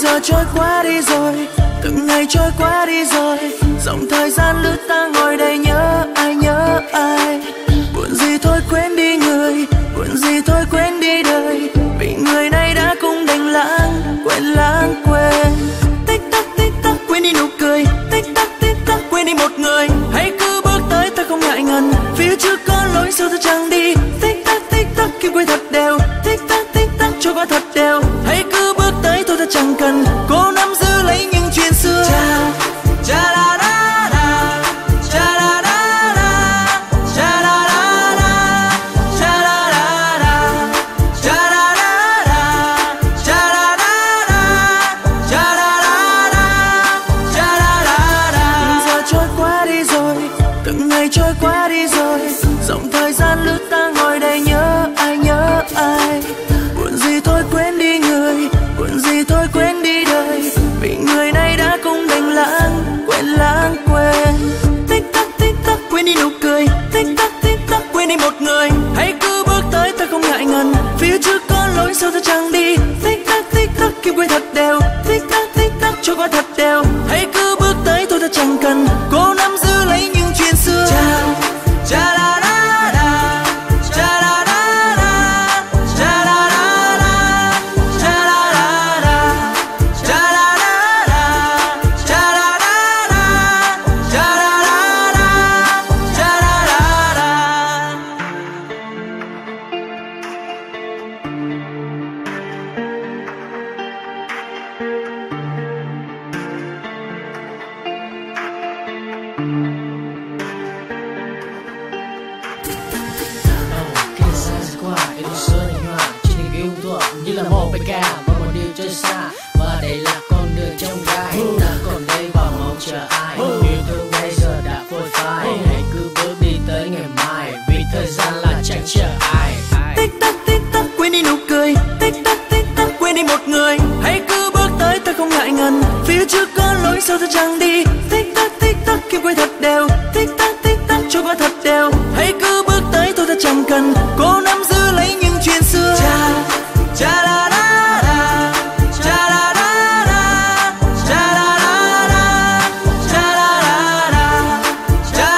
giờ trôi qua đi rồi, từng ngày trôi qua đi rồi, dòng thời gian lướt ta ngồi đây nhớ ai. Buồn gì thôi quên đi người, buồn gì thôi quên đi đời, vì người này đã cùng đành lãng quên. Tích tắc quên đi nụ cười, tích tắc quên đi một người. Hãy cứ bước tới ta không ngại ngần, phía trước có lối sao ta chẳng đi. Tích tắc kim quay thật đều, tích tắc trôi qua thật đều. Hãy cứ bước tới thôi ta chẳng cần cố nắm giữ lấy những chuyện xưa. Trôi qua đi rồi, dòng thời gian lướt ta ngồi đây nhớ ai. Buồn gì thôi quên đi người, buồn gì thôi quên đi đời, vì người này đã cùng đành lãng quên. Tích tắc quên đi nụ cười, tích tắc quên đi một người. Hãy cứ bước tới ta không ngại ngần, phía trước có lối sao ta chẳng đi. Tích tắc kim quay thật đều, tích tắc trôi qua thật đều. Hãy cứ bước tới thôi ta chẳng cần cố nắm giữ lấy những chuyện xưa. Như là một bài ca và một điều chơi xa, và đây là con đường trong gai. Ta còn đây và mong chờ ai, yêu thương bây giờ đã phôi phai. Hãy cứ bước đi tới ngày mai, vì thời gian là chẳng chờ ai. Tích tắc quên đi nụ cười, tích tắc quên đi một người. Hãy cứ bước tới ta không ngại ngần, phía trước có lối sao ta chẳng đi. Tích tắc kim quay thật đều, tích tắc trôi qua thật đều. Hãy cứ bước tới thôi ta chẳng cần